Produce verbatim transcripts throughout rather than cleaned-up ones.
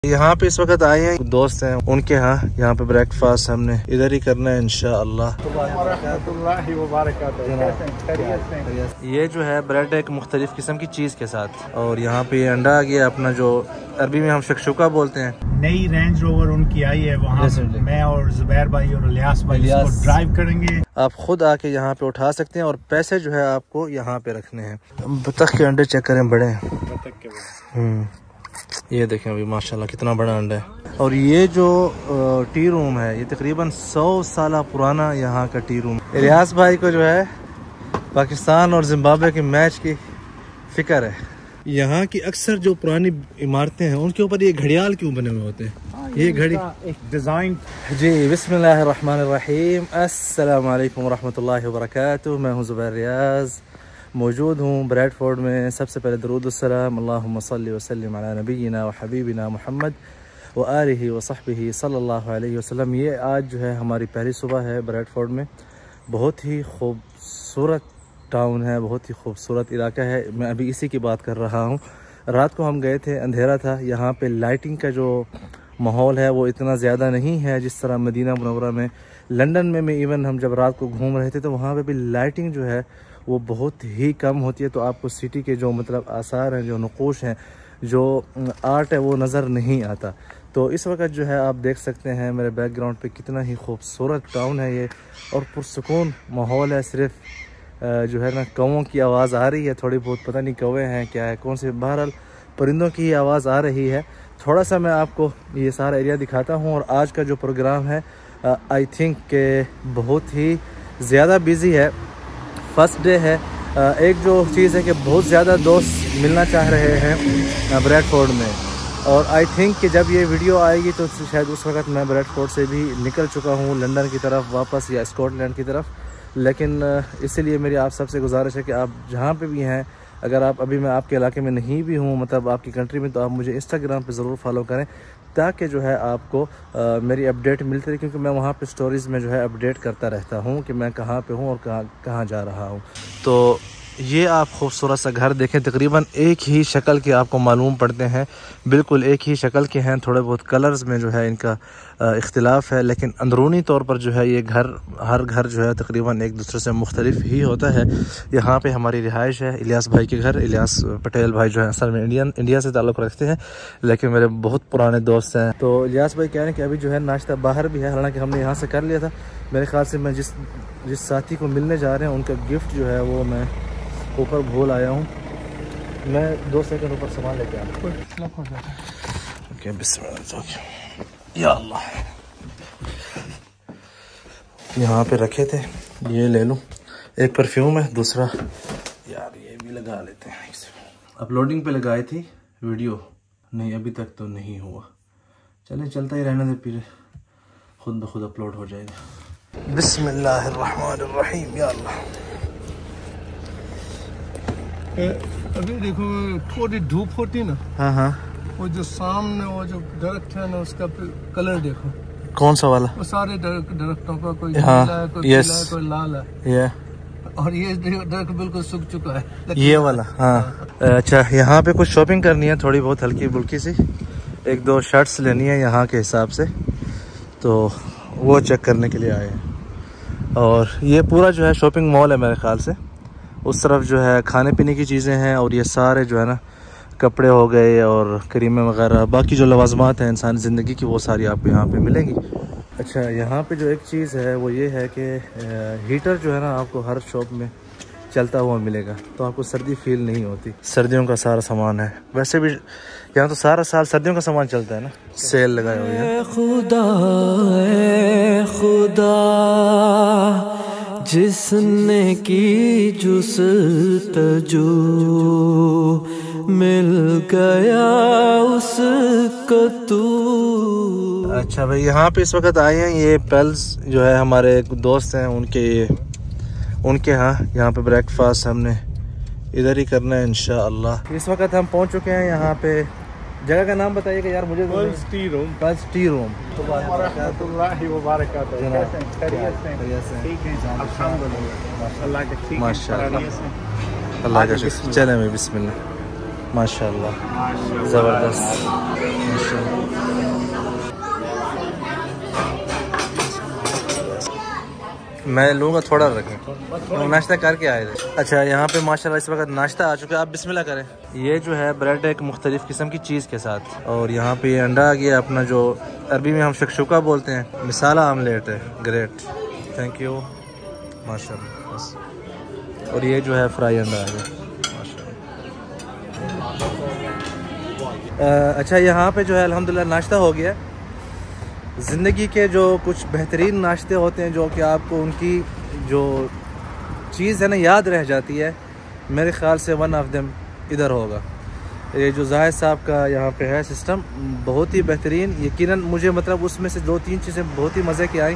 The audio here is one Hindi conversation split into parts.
यहाँ पे इस वक्त आए हैं, दोस्त हैं उनके यहाँ यहाँ पे ब्रेकफास्ट हमने इधर ही करना है इंशाअल्लाह। ये जो है ब्रेड एक मुख्तलिफ किस्म की चीज़ के साथ, और यहाँ पे अंडा आ गया अपना, जो अरबी में हम शक्शुका बोलते हैं। नई रेंज रोवर उनकी आई है, वहाँ मैं और जुबैर भाई और इलियास भाई इसको ड्राइव करेंगे। आप खुद आके यहाँ पे उठा सकते हैं और पैसे जो है आपको यहाँ पे रखने हैं। बतख के अंडे चेक करें, बड़े हैं। हम्म ये देखें अभी माशाल्लाह कितना बड़ा अंडा है। और ये जो टी रूम है ये तकरीबन सौ साल पुराना यहाँ का टी रूम। इलियास भाई को जो है पाकिस्तान और जिम्बाब्वे के मैच की फिक्र है। यहाँ की अक्सर जो पुरानी इमारतें हैं उनके ऊपर ये घड़ियाल क्यों बने हुए होते हैं? ये घड़ी एक डिजाइन। जी बिस्मिल्लाहिर्रहमानिर्रहीम, अस्सलाम वालेकुम रहमतुल्लाहि व बरकातुहू। मैं हूँ जुबैर रियाज, मौजूद हूँ ब्रैडफोर्ड में। सबसे पहले दरूद अस्सलाम अल्लाहुम्मा सल्ली व सल्लिम अला नबीना व हबीबिना मुहम्मद व आलिहि व सहबिही सल्लल्लाहु अलैहि वसल्लम। ये आज जो है हमारी पहली सुबह है ब्रैडफोर्ड में। बहुत ही खूबसूरत टाउन है, बहुत ही खूबसूरत इलाका है। मैं अभी इसी की बात कर रहा हूँ। रात को हम गए थे, अंधेरा था। यहाँ पे लाइटिंग का जो माहौल है वो इतना ज़्यादा नहीं है जिस तरह मदीना मुनव्वरा में, लंदन में में इवन हम जब रात को घूम रहे थे तो वहाँ पे भी लाइटिंग जो है वो बहुत ही कम होती है। तो आपको सिटी के जो मतलब आसार हैं, जो नक़ूश हैं, जो आर्ट है वो नज़र नहीं आता। तो इस वक्त जो है आप देख सकते हैं मेरे बैकग्राउंड पे कितना ही खूबसूरत टाउन है ये, और पुरसुकून माहौल है। सिर्फ जो है ना कौवों की आवाज़ आ रही है थोड़ी बहुत, पता नहीं कौवे हैं क्या है कौन से, बहरहाल परिंदों की ही आवाज़ आ रही है। थोड़ा सा मैं आपको ये सारा एरिया दिखाता हूँ। और आज का जो प्रोग्राम है आई थिंक के बहुत ही ज़्यादा बिज़ी है, फर्स्ट डे है। एक जो चीज़ है कि बहुत ज़्यादा दोस्त मिलना चाह रहे हैं ब्रैडफोर्ड में, और आई थिंक कि जब ये वीडियो आएगी तो शायद उस वक्त मैं ब्रैडफोर्ड से भी निकल चुका हूँ लंदन की तरफ वापस, या स्कॉटलैंड की तरफ। लेकिन इसीलिए मेरी आप सबसे गुजारिश है कि आप जहाँ पे भी हैं, अगर आप अभी मैं आपके इलाके में नहीं भी हूँ, मतलब आपकी कंट्री में, तो आप मुझे इंस्टाग्राम पे ज़रूर फॉलो करें ताकि जो है आपको आ, मेरी अपडेट मिलती रहे, क्योंकि मैं वहाँ पे स्टोरीज़ में जो है अपडेट करता रहता हूँ कि मैं कहाँ पे हूँ और कहाँ कहाँ जा रहा हूँ। तो ये आप खूबसूरत सा घर देखें, तकरीबन एक ही शक्ल के आपको मालूम पड़ते हैं, बिल्कुल एक ही शक्ल के हैं। थोड़े बहुत कलर्स में जो है इनका इख्तिलाफ है, लेकिन अंदरूनी तौर पर जो है ये घर, हर घर जो है तकरीबन एक दूसरे से मुख्तलिफ ही होता है। यहाँ पे हमारी रिहाइश है, इलियास भाई के घर। इलियास पटेल भाई जो है असल में इंडियन इंडिया से ताल्लुक़ रखते हैं, लेकिन मेरे बहुत पुराने दोस्त हैं। तो इलियास भाई कह रहे हैं कि अभी जो है नाश्ता बाहर भी है, हालांकि हमने यहाँ से कर लिया था। मेरे ख्याल से मैं जिस जिस साथी को मिलने जा रहे हैं उनका गिफ्ट जो है वो मैं ऊपर भूल आया हूँ। मैं दो सेकंड ऊपर सामान लेके आया। ओके बिस्मिल्लाह, या अल्लाह। यहाँ पे रखे थे, ये ले लूँ। एक परफ्यूम है, दूसरा यार ये भी लगा लेते हैं। अपलोडिंग पे लगाई थी वीडियो, नहीं अभी तक तो नहीं हुआ। चलें चलता ही रहने दे, फिर खुद ब खुद अपलोड हो जाएगा। बिस्मिल्लाहिर्रहमानिर्रहीम, या अल्लाह। अभी देखो थोड़ी धूप होती ना, हाँ हाँ, वो जो सामने वो जो दरख्त है ना उसका कलर देखो। कौन सा वाला? वो सारे दरख्तों का कोई हाँ, नीला है, कोई पीला है, कोई लाल है। ये और ये दरख्त बिल्कुल सूख चुका है, ये वाला। हाँ अच्छा, यहाँ पे कुछ शॉपिंग करनी है थोड़ी बहुत हल्की बुल्की सी। एक दो शर्ट्स लेनी है यहाँ के हिसाब से, तो वो चेक करने के लिए आए हैं। और ये पूरा जो है शॉपिंग मॉल है मेरे ख्याल से। उस तरफ जो है खाने पीने की चीज़ें हैं, और ये सारे जो है ना कपड़े हो गए और क्रीमें वगैरह, बाकी जो लवाजमात हैं इंसान ज़िंदगी की, वो सारी आपको यहाँ पे मिलेंगी। अच्छा, यहाँ पे जो एक चीज़ है वो ये है कि हीटर जो है ना आपको हर शॉप में चलता हुआ मिलेगा, तो आपको सर्दी फील नहीं होती। सर्दियों का सारा सामान है, वैसे भी यहाँ तो सारा साल सर्दियों का सामान चलता है ना, सेल लगाए हुए हैं। खुदा खुदा जिसने की जुस्तजू मिल गया उसको तू। अच्छा भाई, यहाँ पे इस वक्त आए हैं, ये पेल्स जो है हमारे दोस्त हैं उनके उनके यहाँ यहाँ पे ब्रेकफास्ट हमने इधर ही करना है इंशाअल्लाह। इस वक्त हम पहुँच चुके हैं यहाँ पे। जगह का नाम बताइएगा यार मुझे। Pulse Tea Room. Pulse Tea Room. अल्लाह का शुक्र। चले मैं बिस्मिल्लाह, माशाअल्लाह ज़बरदस्त। मैं लूँगा, थोड़ा रखें, नाश्ता करके आए थे। अच्छा, यहाँ पे माशाल्लाह इस वक्त नाश्ता आ चुका है, आप बिस्मिल्लाह करें। ये जो है ब्रेड एक मुख्तलिफ़ किस्म की चीज़ के साथ, और यहाँ पे ये अंडा आ गया अपना, जो अरबी में हम शक्शुका बोलते हैं, मिसाला आमलेट है। ग्रेट, थैंक यू माशाल्लाह। बस, और ये जो है फ्राई अंडा आ गया माशाल्लाह। अच्छा, यहाँ पे जो है अल्हम्दुलिल्लाह नाश्ता हो गया। ज़िंदगी के जो कुछ बेहतरीन नाश्ते होते हैं, जो कि आपको उनकी जो चीज़ है ना याद रह जाती है, मेरे ख़्याल से वन ऑफ देम इधर होगा। ये जो जाहिद साहब का यहाँ पे है सिस्टम, बहुत ही बेहतरीन। यकीनन मुझे मतलब उसमें से दो तीन चीज़ें बहुत ही मज़े की आई।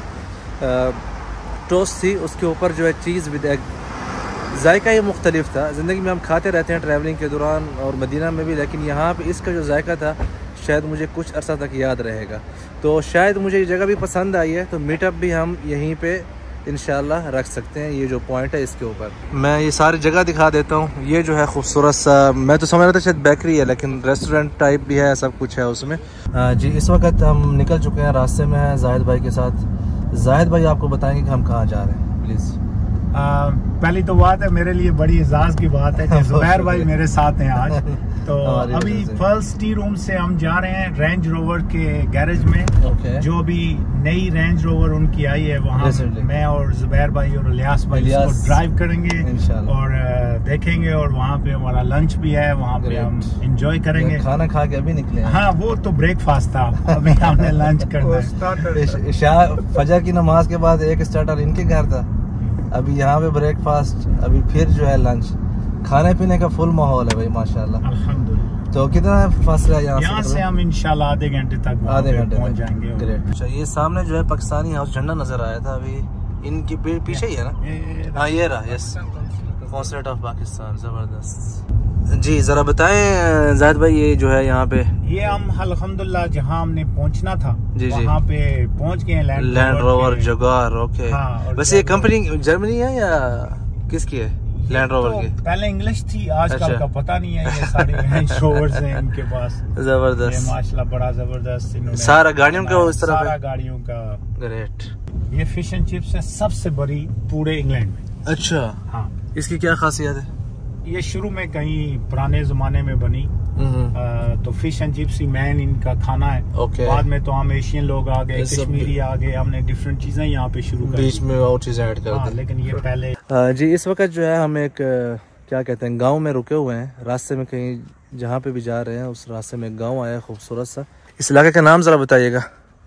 टोस्ट थी, उसके ऊपर जो है चीज़ विद एग, जायका ही मुख्तलिफ था। ज़िंदगी में हम खाते रहते हैं ट्रैवलिंग के दौरान और मदीना में भी, लेकिन यहाँ पे इसका जो जायका था शायद मुझे कुछ अरसा तक याद रहेगा। तो शायद मुझे ये जगह भी पसंद आई है, तो मीटअप भी हम यहीं पे इंशाल्लाह रख सकते हैं। ये जो पॉइंट है इसके ऊपर मैं ये सारी जगह दिखा देता हूँ। ये जो है खूबसूरत सा, मैं तो समझ रहा था शायद बेकरी है, लेकिन रेस्टोरेंट टाइप भी है, सब कुछ है उसमें। जी, इस वक्त हम निकल चुके हैं, रास्ते में हैं जाहिद भाई के साथ। जाहिद भाई आपको बताएंगे कि हम कहाँ जा रहे हैं, प्लीज़। पहली तो बात है, मेरे लिए बड़ी एजाज की बात है कि जुबैर भाई मेरे साथ हैं आज। तो अभी फर्स्ट टी रूम से हम जा रहे हैं रेंज रोवर के गैरेज में। okay. जो अभी नई रेंज रोवर उनकी आई है, वहाँ मैं और जुबैर भाई और इलियास भाई इसको ड्राइव करेंगे और देखेंगे, और वहाँ पे हमारा लंच भी है, वहाँ पे हम एंजॉय करेंगे। खाना खा के अभी निकले। हाँ, वो तो ब्रेकफास्ट था, अभी हमने लंच करना है। फजर की नमाज के बाद एक स्टार्टर इनके घर था, अभी यहाँ पे ब्रेकफास्ट, अभी फिर जो है लंच। खाने पीने का फुल माहौल है भाई माशाल्लाह, अल्हम्दुलिल्लाह। तो कितना फासला है यहाँ से? यहाँ से हम इंशाल्लाह आधे घंटे तक आधे घंटे पहुँच जाएंगे। ग्रेट। अच्छा, ये सामने जो है पाकिस्तानी हाउस झंडा नजर आया था, अभी इनकी पीछे ही है ना? हाँ, ये रहा, यस, कॉन्सुलेट ऑफ पाकिस्तान। जबरदस्त। जी, जरा बताएं जाहिद भाई, ये जो है यहाँ पे, ये हम अल्हम्दुलिल्लाह जहाँ हमने पहुँचना था जी जी वहाँ पे पहुँच गए। Land rover Jaguar. ओके, वैसे ये कंपनी जर्मनी है या किसकी है? लैंड रोवर तो की पहले इंग्लिश थी, आजकल अच्छा। का पता नहीं है। ये सारी रेंज रोवर्स हैं इनके पास। जबरदस्त, माशाल्लाह बड़ा जबरदस्त इन्होंने सारा गाड़ियों का उस तरह सारा गाड़ियों का। ग्रेट। ये फिश एंड चिप्स है सबसे बड़ी पूरे इंग्लैंड में। अच्छा, हाँ, इसकी क्या खासियत है? ये शुरू में कहीं पुराने जमाने में बनी, आ, तो फिश एंड चिप्स ही मैन इनका खाना है। okay. बाद में तो हम एशियन लोग आ गए, कश्मीरी आ गए, हमने डिफरेंट चीजें यहाँ पे शुरू कर बीच में और चीजें ऐड कर दी। लेकिन ये पहले आ, जी, इस वक्त जो है हम एक क्या कहते हैं गांव में रुके हुए हैं। रास्ते में कहीं जहाँ पे भी जा रहे हैं उस रास्ते में एक गाँव आया खूबसूरत सा। इस इलाके का नाम जरा बताइएगा।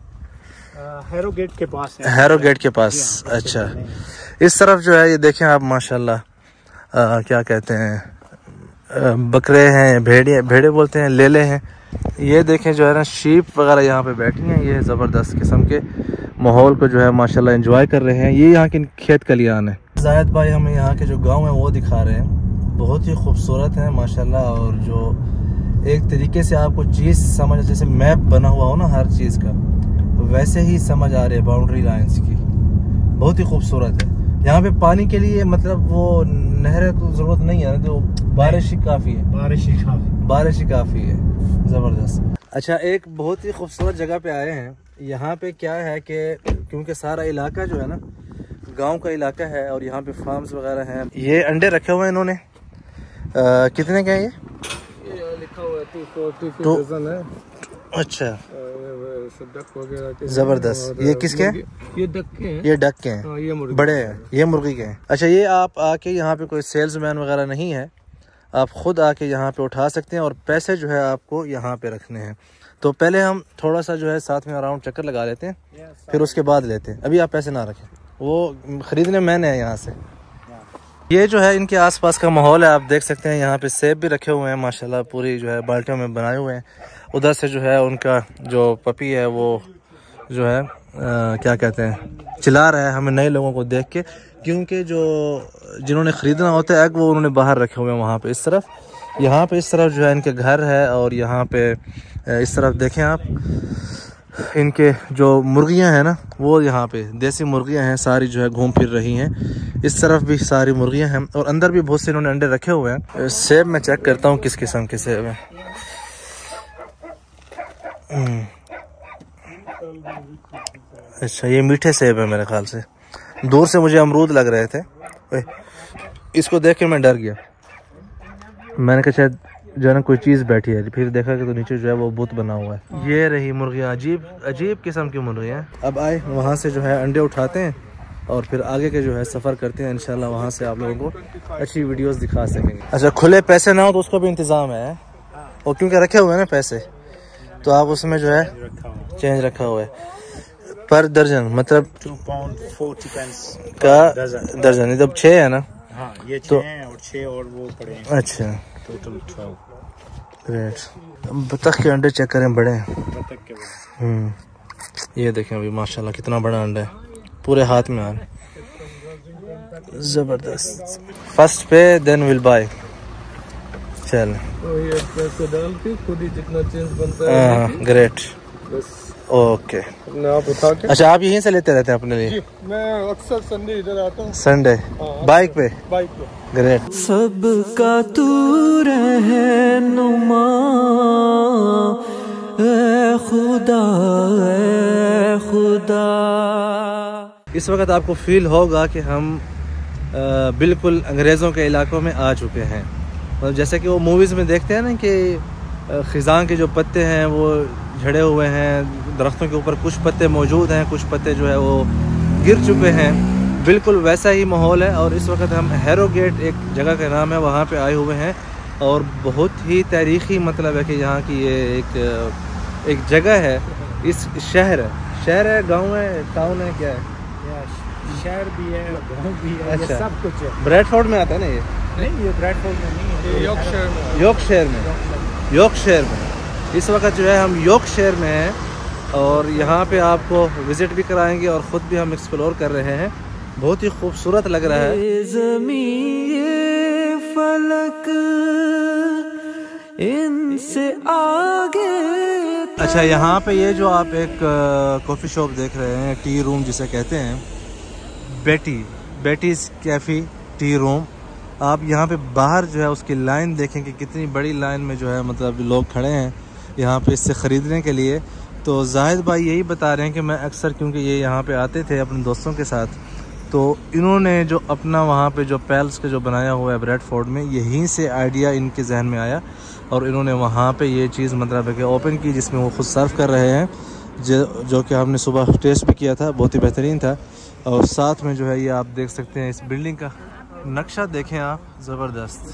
हैरो गेट के पास है। हैरो गेट के पास। अच्छा, इस तरफ जो है ये देखें आप माशाल्लाह, आ, क्या कहते हैं, बकरे हैं, भेड़िए भेड़े बोलते हैं, लेले हैं। ये देखें जो है ना शीप वगैरह यहाँ पे बैठी हैं। ये ज़बरदस्त किस्म के माहौल को जो है माशाल्लाह एंजॉय कर रहे हैं। ये यहाँ के खेत खलियान है। जाहिद भाई हमें यहाँ के जो गांव है वो दिखा रहे हैं, बहुत ही खूबसूरत है माशाल्लाह। और जो एक तरीके से आपको चीज़ समझ, जैसे मैप बना हुआ हो ना हर चीज़ का, वैसे ही समझ आ रही है बाउंड्री लाइन्स की। बहुत ही खूबसूरत है। यहाँ पे पानी के लिए मतलब वो नहर तो जरूरत नहीं है, तो बारिश ही काफ़ी है। बारिश ही काफ़ी बारिश ही काफ़ी है। ज़बरदस्त। अच्छा, एक बहुत ही खूबसूरत जगह पे आए हैं। यहाँ पे क्या है कि क्योंकि सारा इलाका जो है ना गांव का इलाका है, और यहाँ पे फार्म्स वगैरह हैं। ये अंडे रखे हुए हैं इन्होंने, आ, कितने के हैं ये? ये लिखा हुआ है टू फोर टू फोर है। अच्छा, डक वगैरह। जबरदस्त। ये किसके हैं? ये डक के हैं। ये डक के हैं। हाँ, ये मुर्गी बड़े हैं, ये मुर्गी के हैं। अच्छा, ये आप आके यहाँ पे कोई सेल्समैन वगैरह नहीं है, आप खुद आके यहाँ पे उठा सकते हैं, और पैसे जो है आपको यहाँ पे रखने हैं। तो पहले हम थोड़ा सा जो है साथ में अराउंड चक्कर लगा लेते हैं, फिर उसके बाद लेते हैं। अभी आप पैसे ना रखें, वो खरीदने मैंने है यहाँ से। ये जो है इनके आसपास का माहौल है, आप देख सकते हैं। यहाँ पे सेब भी रखे हुए हैं माशाल्लाह, पूरी जो है बाल्टियों में बनाए हुए हैं। उधर से जो है उनका जो पपी है वो जो है आ, क्या कहते हैं, चिल्ला रहा है हमें नए लोगों को देख के, क्योंकि जो जिन्होंने ख़रीदना होता है एग वो उन्होंने बाहर रखे हुए हैं वहाँ पे। इस तरफ, यहाँ पे इस तरफ जो है इनके घर है, और यहाँ पे इस तरफ देखें आप, इनके जो मुर्गियां हैं ना वो यहाँ पे देसी मुर्गियां हैं, सारी जो है घूम फिर रही हैं। इस तरफ भी सारी मुर्गियां हैं, और अंदर भी बहुत से इन्होंने अंडे रखे हुए हैं। सेब मैं चेक करता हूँ किस किस्म के सेब हैं। अच्छा, ये मीठे सेब है मेरे ख्याल से। दूर से मुझे अमरूद लग रहे थे, इसको देख के मैं डर गया। मैंने कहा शायद जो है ना कोई चीज़ बैठी है, फिर देखा कि तो नीचे जो है वो बुत बना हुआ है। ये रही मुर्गियाँ, अजीब अजीब किस्म की मुर्गियाँ। अब आए वहाँ से जो है अंडे उठाते हैं और फिर आगे के जो है सफ़र करते हैं। इंशाल्लाह वहाँ से आप लोगों को अच्छी वीडियोस दिखा सकेंगे। अच्छा, खुले पैसे ना हो तो उसका भी इंतज़ाम है, और क्योंकि रखे हुए हैं ना पैसे, तो आप उसमें जो है चेंज रखा हुआ है पर दर्जन, मतलब टू पाउंड फोर्टी पेंस का दर्जन। जब छः है ना, हाँ ये छः तो, हैं और छः और वो पड़े हैं। अच्छा, टोटल ट्वेल्व। ग्रेट। बतख के अंडे चेक करें, बड़े हैं। बतख के बड़े। हम्म, ये देखें अभी माशाल्लाह कितना बड़ा अंडा है, पूरे हाथ में आ रहा है, जबरदस्त। फर्स्ट पे देन विल बाय। चल, तो ये पैसे डाल के खुद ही जितना चेंज बनता है। हाँ, ग्रेट, बस ओके। अपने आप उठा के। अच्छा, आप यहीं से लेते रहते हैं अपने लिए? जी, मैं अक्सर संडे इधर आता हूँ। संडे बाइक पे? बाइक पे। ग्रेट। सबका तू रहनुमा ऐ खुदा ऐ खुदा। इस वक्त आपको फील होगा कि हम आ, बिल्कुल अंग्रेज़ों के इलाकों में आ चुके हैं। मतलब जैसे कि वो मूवीज़ में देखते हैं ना कि ख़िज़ां के जो पत्ते हैं वो झड़े हुए हैं, दरख्तों के ऊपर कुछ पत्ते मौजूद हैं, कुछ पत्ते जो है वो गिर चुके हैं, बिल्कुल वैसा ही माहौल है। और इस वक्त हम हैरोगेट एक जगह का नाम है, वहाँ पे आए हुए हैं और बहुत ही तारीख़ी मतलब है कि यहाँ की ये एक एक जगह है। इस शहर है शहर है गांव है, टाउन है, क्या है? शहर भी है, गांव भी है, अच्छा, ये सब कुछ है। ब्रैडफोर्ड में आता है ना ये? नहीं, ये ब्रैडफोर्ड में नहीं है, ये यॉर्कशायर में। यॉर्कशायर में यॉर्कशायर में इस वक्त जो है हम यॉर्कशायर में हैं और यहाँ पे आपको विज़िट भी कराएंगे और ख़ुद भी हम एक्सप्लोर कर रहे हैं। बहुत ही खूबसूरत लग रहा है। ये ज़मीं ये फलक इनसे आगे। अच्छा, यहाँ पे ये जो आप एक कॉफ़ी शॉप देख रहे हैं, टी रूम जिसे कहते हैं, बेटी बेटीज़ कैफ़ी टी रूम। आप यहाँ पे बाहर जो है उसकी लाइन देखें कि कितनी बड़ी लाइन में जो है मतलब लोग खड़े हैं यहाँ पे इससे ख़रीदने के लिए। तो जाहिद भाई यही बता रहे हैं कि मैं अक्सर, क्योंकि ये यहाँ पे आते थे अपने दोस्तों के साथ, तो इन्होंने जो अपना वहाँ पे जो पैल्स के जो बनाया हुआ है ब्रैडफोर्ड में, यहीं से आइडिया इनके जहन में आया और इन्होंने वहाँ पे ये चीज़ मतलब है कि ओपन की, जिसमें वो ख़ुद सर्व कर रहे हैं, जो जो कि हमने सुबह टेस्ट भी किया था, बहुत ही बेहतरीन था। और साथ में जो है ये आप देख सकते हैं इस बिल्डिंग का नक्शा देखें आप, ज़बरदस्त।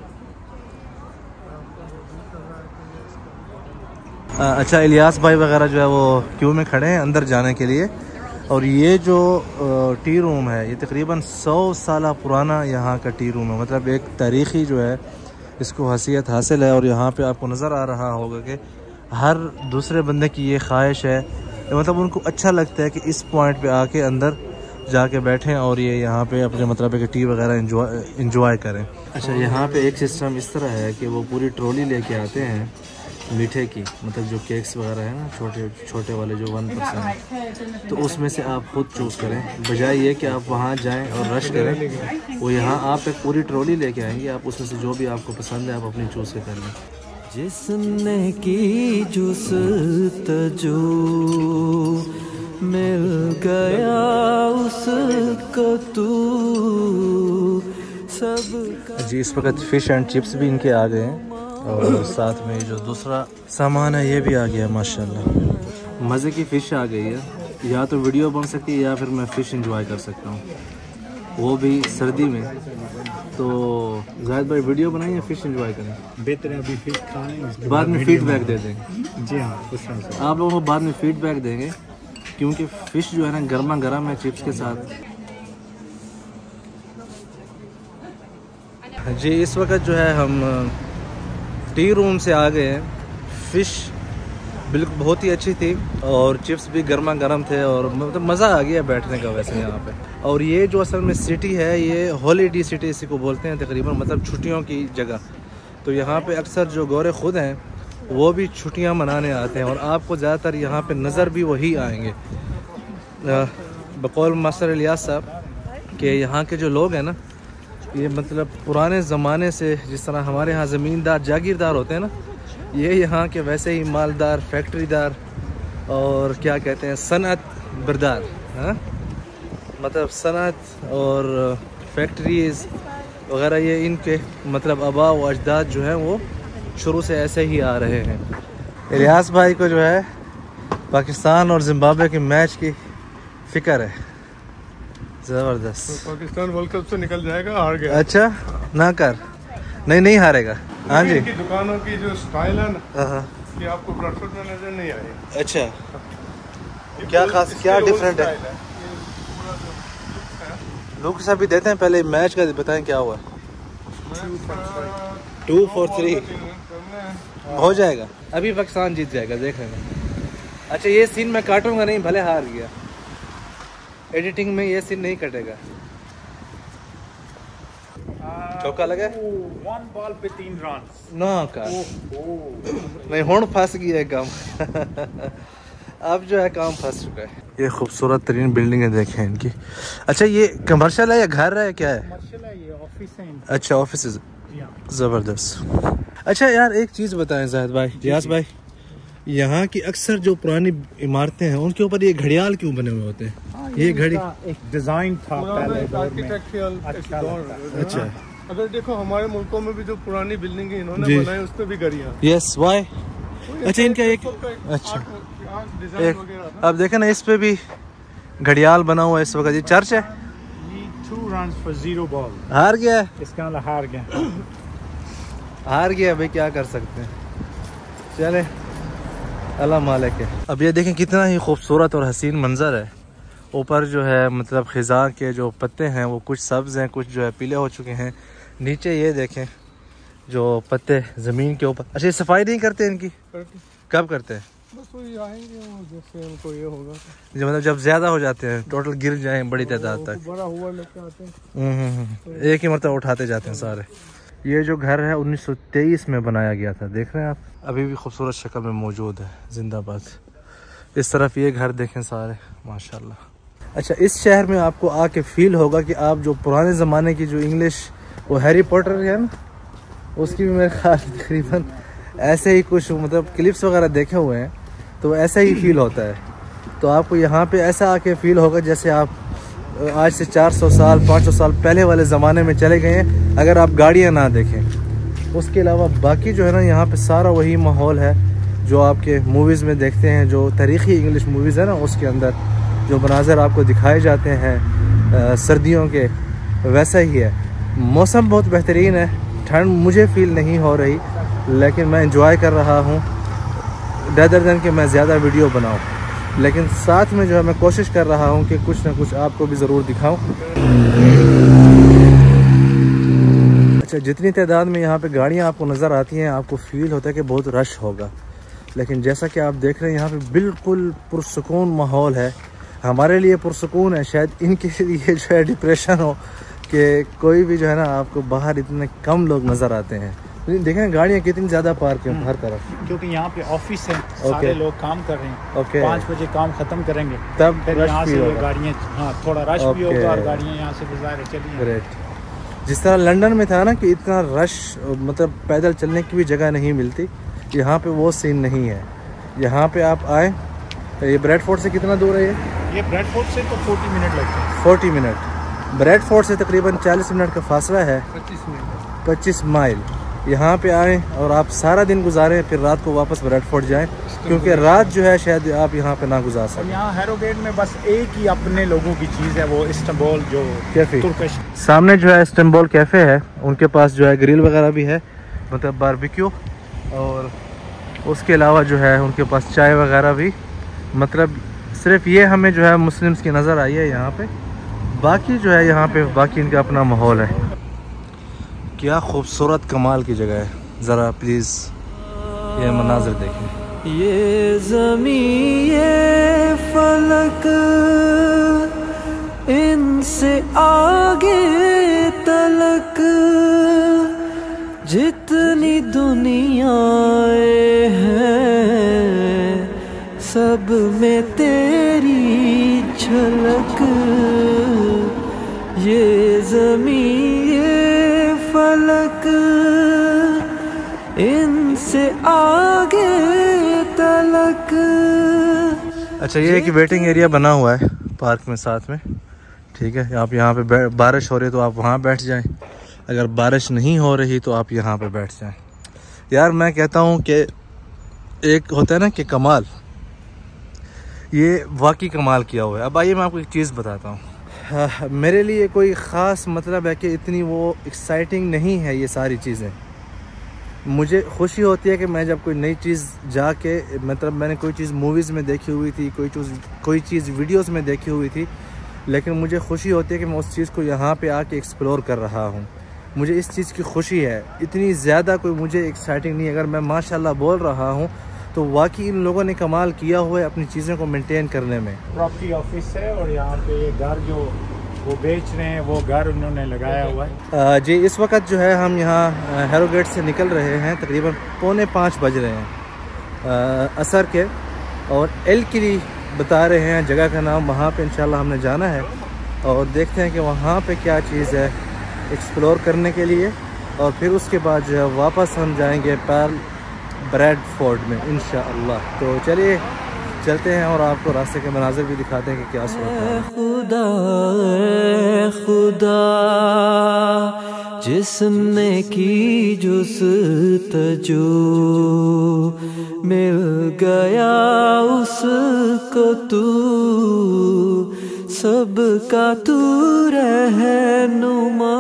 अच्छा, इलियास भाई वगैरह जो है वो क्यू में खड़े हैं अंदर जाने के लिए। और ये जो टी रूम है ये तकरीबन सौ साल पुराना यहाँ का टी रूम है, मतलब एक तारीख़ी जो है इसको हसीयत हासिल है। और यहाँ पे आपको नज़र आ रहा होगा कि हर दूसरे बंदे की ये ख्वाहिश है, मतलब उनको अच्छा लगता है कि इस पॉइंट पे आके अंदर जाके बैठें और ये यहाँ पे अपने मतलब कि टी वगैरह इंजॉय इंजॉय करें। अच्छा, यहाँ पे एक सिस्टम इस तरह है कि वो पूरी ट्रॉली लेके आते हैं मीठे की, मतलब जो केक्स वगैरह हैं ना, छोटे छोटे वाले जो वन परसेंट, तो उसमें से आप खुद चूज़ करें, बजाय ये कि आप वहाँ जाएं और रश करें। वो यहाँ आप एक पूरी ट्रॉली लेके आएंगे, आप उसमें से जो भी आपको पसंद है आप अपनी चूज़ के कर लें। जिसने की जुस्तजू मिल गया उसको तू सब। जी, इस वक्त फ़िश एंड चिप्स भी इनके आ गए हैं और साथ में जो दूसरा सामान है ये भी आ गया है माशाल्लाह। मज़े की फ़िश आ गई है, या तो वीडियो बन सकती है या फिर मैं फ़िश एंजॉय कर सकता हूँ, वो भी सर्दी में। तो जाहिद भाई वीडियो बनाएं या फ़िश एंजॉय करें? बेहतर है अभी फिश खाएं, बाद में फीडबैक दे देंगे। जी हाँ, उस तरह से आप लोगों को बाद में फीडबैक देंगे, क्योंकि फ़िश जो है ना गर्मा गर्म है चिप्स के साथ। जी, इस वक्त जो है हम टी रूम से आ गए हैं। फ़िश बिल्कुल बहुत ही अच्छी थी और चिप्स भी गर्मा गर्म थे और मतलब मज़ा आ गया बैठने का वैसे यहाँ पे। और ये जो असल में सिटी है ये हॉलीडे सिटी इसी को बोलते हैं तकरीबन, मतलब छुट्टियों की जगह। तो यहाँ पे अक्सर जो गोरे खुद हैं वो भी छुट्टियाँ मनाने आते हैं और आपको ज़्यादातर यहाँ पे नज़र भी वही आएंगे। बकौल मास्टर इलियास साहब कि यहाँ के जो लोग हैं ना, ये मतलब पुराने ज़माने से जिस तरह हमारे यहाँ ज़मींदार जागीरदार होते हैं ना, ये यहाँ के वैसे ही मालदार, फैक्ट्रीदार और क्या कहते हैं सनअत बरदार। हाँ, मतलब सनत और फैक्ट्रीज़ वगैरह ये इनके मतलब आबा व अजदाद जो हैं वो शुरू से ऐसे ही आ रहे हैं। रियाज भाई को जो है पाकिस्तान और जिम्बाब्वे के मैच की फ़िक्र है ज़बरदस्त। तो पाकिस्तान वर्ल्ड कप से निकल जाएगा, हार गया। अच्छा ना कर, नहीं नहीं हारेगा। हाँ जी, इनकी दुकानों की जो स्टाइल है ना हाँ ये आपको ब्रेडफोर्ड में नजर नहीं आएगी। अच्छा, क्या खास क्या डिफरेंट है? लुक अभी देते हैं, पहले मैच का बताएं क्या हुआ। टू फोर थ्री हो जाएगा, अभी पाकिस्तान जीत जाएगा, देख लेना। अच्छा ये सीन मैं काटूंगा नहीं, भले हार गया, एडिटिंग में ये सीन नहीं कटेगा। चौका लगा, वन बॉल पे तीन रन ना का नहीं, हुण फंस गया काम अब जो है काम फंस चुका है। ये खूबसूरत तरीन बिल्डिंगें देखें इनकी। अच्छा ये कमर्शियल है या घर है, क्या है? कमर्शियल है, ये ऑफिस है। अच्छा ऑफिस, ज़बरदस्त। अच्छा यार एक चीज़ बताएं जाहिद भाई, रियाज भाई, यहाँ की अक्सर जो पुरानी इमारतें हैं उनके ऊपर ये घड़ियाल क्यों बने हुए होते हैं? हाँ, ये घड़ी एक डिजाइन था पहले दौर में। अच्छा दौर। अच्छा अगर देखो हमारे मुल्कों में भी जो पुरानी बिल्डिंग इन्होंने बनाई उस पर भी घड़ियां। Yes why. अच्छा इनका एक अच्छा एक अब देखे ना, इस पे भी घड़ियाल बना हुआ है इस वक्त। ये चर्च है। Two runs for zero ball. हार गया, इसका मतलब हार गया हार गया भाई, क्या कर सकते हैं, चले अल्लाह मालिक है। अब ये देखें कितना ही खूबसूरत और हसीन मंजर है। ऊपर जो है मतलब खिज़ां के जो पत्ते हैं वो कुछ सब्ज़ हैं, कुछ जो है पीले हो चुके हैं। नीचे ये देखें जो पत्ते ज़मीन के ऊपर। अच्छा ये सफाई नहीं करते इनकी? कब करते हैं? बस वही आएंगे जैसे उनको ये होगा, जो मतलब जब ज़्यादा हो जाते हैं, टोटल गिर जाएं बड़ी तादाद तक, बड़ा हुआ लेके आते हैं, हम्म हम्म, एक ही मरतबा उठाते जाते हैं सारे। ये जो घर है उन्नीस सौ तेईस में बनाया गया था, देख रहे हैं आप, अभी भी खूबसूरत शक्ल में मौजूद है, जिंदाबाद। इस तरफ ये घर देखें सारे, माशाल्लाह। अच्छा इस शहर में आपको आके फील होगा कि आप जो पुराने ज़माने की जो इंग्लिश वो हैरी पॉटर है ना, उसकी भी मेरे ख्याल तकरीबन ऐसे ही कुछ मतलब क्लिप्स वगैरह देखे हुए हैं, तो ऐसा ही फील होता है। तो आपको यहाँ पे ऐसा आके फील होगा जैसे आप आज से चार सौ साल पाँच सौ साल पहले वाले ज़माने में चले गए हैं, अगर आप गाड़ियाँ ना देखें। उसके अलावा बाकी जो है ना, यहाँ पे सारा वही माहौल है जो आपके मूवीज़ में देखते हैं, जो तारीख़ी इंग्लिश मूवीज़ है ना, उसके अंदर जो मनाज़र आपको दिखाए जाते हैं आ, सर्दियों के, वैसा ही है। मौसम बहुत बेहतरीन है, ठंड मुझे फील नहीं हो रही, लेकिन मैं इंजॉय कर रहा हूँ रेदर देन कि मैं ज़्यादा वीडियो बनाऊँ। लेकिन साथ में जो है मैं कोशिश कर रहा हूँ कि कुछ ना कुछ आपको भी ज़रूर दिखाऊँ। अच्छा जितनी तादाद में यहाँ पे गाड़ियाँ आपको नज़र आती हैं, आपको फील होता है कि बहुत रश होगा, लेकिन जैसा कि आप देख रहे हैं यहाँ पे बिल्कुल पुरसुकून माहौल है। हमारे लिए पुरसुकून है, शायद इनके लिए जो है डिप्रेशन हो कि कोई भी जो है ना, आपको बाहर इतने कम लोग नज़र आते हैं। देखें गाड़ियाँ कितनी ज़्यादा पार्क हैं हर तरफ, क्योंकि यहाँ पे ऑफिस है, सारे लोग काम कर रहे हैं। ओके, पाँच बजे काम खत्म करेंगे तब फिर यहाँ से गाड़ियाँ, हाँ थोड़ा रश भी होगा और गाड़ियाँ यहाँ से गुजारे चली। ग्रेट। जिस तरह लंदन में था ना कि इतना रश, मतलब पैदल चलने की भी जगह नहीं मिलती, यहाँ पे वो सीन नहीं है। यहाँ पे आप आए, ये ब्रैडफोर्ड से कितना दूर है? ये ये ब्रैडफोर्ड से तो चालीस मिनट लगते हैं। चालीस मिनट ब्रैडफोर्ड से तकरीबन चालीस मिनट का फासला है, पच्चीस मिनट पच्चीस माइल। यहाँ पे आएँ और आप सारा दिन गुजारें, फिर रात को वापस ब्रैडफोर्ड जाएं, क्योंकि रात जो है शायद आप यहाँ पे ना गुजार सकें। यहाँ हैरोगेट में बस एक ही अपने लोगों की चीज़ है, वो इस्तांबुल जो कैफे, तुर्किश सामने जो है इस्तांबुल कैफ़े है, उनके पास जो है ग्रिल वगैरह भी है, मतलब बारबेक्यू, और उसके अलावा जो है उनके पास चाय वगैरह भी। मतलब सिर्फ ये हमें जो है मुस्लिम्स की नज़र आई है यहाँ पे, बाकी जो है यहाँ पे बाकी इनका अपना माहौल है। क्या खूबसूरत कमाल की जगह है, ज़रा प्लीज़ ये मनाज़र देखें। ये ज़मीं ये फलक इनसे आगे तलक जितनी दुनियाएं हैं, सब में तेरी झलक। ये ज़मीं ये फलक इनसे आगे तलक। अच्छा ये एक वेटिंग एरिया बना हुआ है पार्क में, साथ में ठीक है, आप यहाँ पे बारिश हो रही है तो आप वहाँ बैठ जाएं, अगर बारिश नहीं हो रही तो आप यहाँ पे बैठ जाएं। यार मैं कहता हूँ कि एक होता है ना कि कमाल, ये वाकई कमाल किया हुआ है। अब आइए मैं आपको एक चीज़ बताता हूँ। हाँ, मेरे लिए कोई ख़ास मतलब है कि इतनी वो एक्साइटिंग नहीं है ये सारी चीज़ें। मुझे खुशी होती है कि मैं जब कोई नई चीज़ जाके, मतलब मैंने कोई चीज़ मूवीज़ में देखी हुई थी, कोई चीज़ कोई चीज़ वीडियोस में देखी हुई थी, लेकिन मुझे खुशी होती है कि मैं उस चीज़ को यहाँ पे आके एक्सप्लोर कर रहा हूँ। मुझे इस चीज़ की खुशी है। इतनी ज़्यादा कोई मुझे एक्साइटिंग नहीं है। अगर मैं माशाल्लाह बोल रहा हूँ तो वाकई इन लोगों ने कमाल किया हुआ है अपनी चीज़ों को मेंटेन करने में। प्रॉपर्टी ऑफिस है और यहाँ पे घर जो वो बेच रहे हैं वो घर उन्होंने लगाया हुआ है। आ, जी इस वक्त जो है हम यहाँ हैरो गेट से निकल रहे हैं, तकरीबन पौने पाँच बज रहे हैं असर के, और एल किली बता रहे हैं जगह का नाम। वहाँ पे इंशाल्लाह हमने जाना है और देखते हैं कि वहाँ पे क्या चीज़ है एक्सप्लोर करने के लिए, और फिर उसके बाद जो है वापस हम जाएंगे पर्ल ब्रैडफोर्ड में इंशाअल्लाह। तो चलिए चलते हैं और आपको रास्ते के मनाज़िर भी दिखाते हैं कि क्या सूरत है। खुदा खुदा जिसने की जुस्तजू मिल गया उसको तू, सबका तू रहनुमा।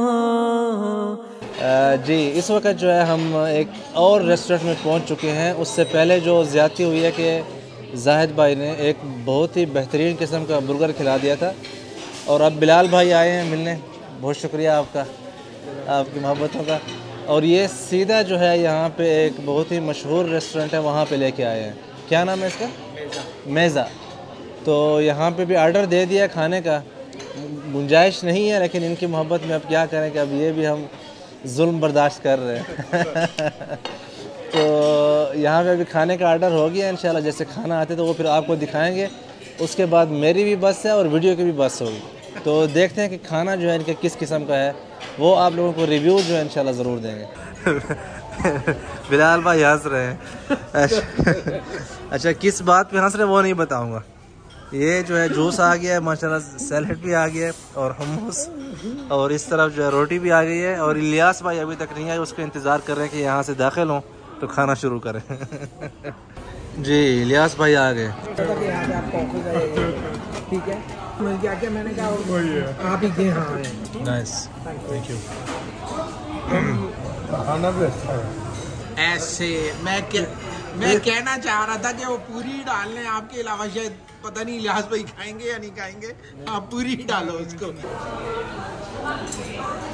जी इस वक्त जो है हम एक और रेस्टोरेंट में पहुंच चुके हैं। उससे पहले जो ज़्यादती हुई है कि जाहिद भाई ने एक बहुत ही बेहतरीन किस्म का बर्गर खिला दिया था, और अब बिलाल भाई आए हैं मिलने। बहुत शुक्रिया आपका, आपकी मोहब्बतों का। और ये सीधा जो है यहाँ पे एक बहुत ही मशहूर रेस्टोरेंट है, वहाँ पे लेके आए हैं। क्या नाम है इसका? मेज़ा। तो यहाँ पे भी आर्डर दे दिया खाने का, गुंजाइश नहीं है, लेकिन इनकी मोहब्बत में अब क्या करें कि अब ये भी हम जुल्म बर्दाश्त कर रहे हैं। तो यहाँ पे अभी खाने का आर्डर हो गया। इंशाल्लाह जैसे खाना आते तो वो फिर आपको दिखाएंगे। उसके बाद मेरी भी बस है और वीडियो की भी बस होगी। तो देखते हैं कि खाना जो है इनका किस किस्म का है, वो आप लोगों को रिव्यू जो है इंशाल्लाह ज़रूर देंगे। बिलाल भाई हंस रहे हैं। अच्छा, अच्छा किस बात पे हंस रहे हैं वो नहीं बताऊँगा। ये जो है जूस आ गया है माशाल्लाह, सैलेड भी आ गया है और hummus, और इस तरफ जो है रोटी भी आ गई है। और इलियास भाई अभी तक नहीं आए, उसका इंतज़ार कर रहे हैं कि यहाँ से दाखिल हों तो खाना शुरू करें। जी इलियास भाई आ गए। ठीक है, मिल गया क्या? मैंने कहा आप ही के यहाँ आए। Nice, thank you. खाना भी अच्छा है। ऐसे मैं क्या मैं कहना चाह रहा था कि वो पूरी डाल लें आपके अलावा, शायद पता नहीं इलियास भाई खाएंगे या नहीं खाएंगे। आप पूरी डालो उसको।